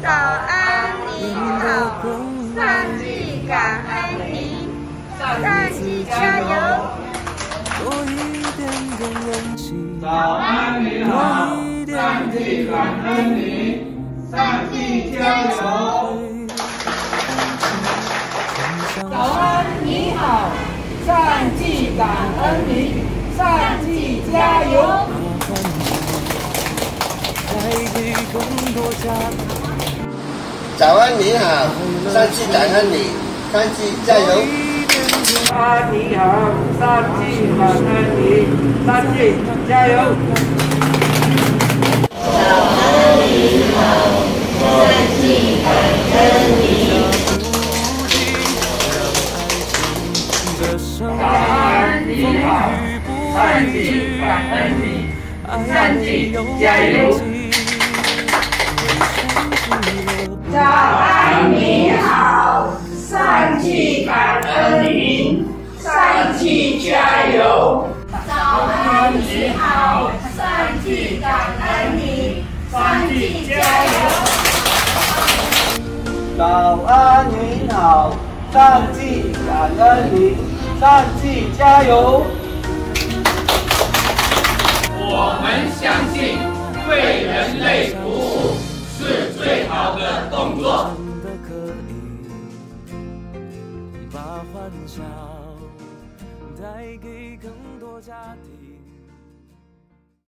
早安，你好，上帝感恩你，上帝加油。 多一点点人情。 早安，你好，上帝感恩你，上帝加油。 早安，你好，上帝感恩你，上帝加油。 早安，你好，上帝感恩你，上帝加油。 早安，你好，上帝感恩你，上帝加油。 早安，你好，上帝感恩你。 早安，你好，上帝感恩你，上帝加油。 早安，你好，上帝感恩您，上帝加油。早安，你好，上帝感恩您，上帝加油。 早安，你好，上帝感恩你，上帝加油。 我们相信，为人类服务是最好的工作。 把欢笑带给更多家庭。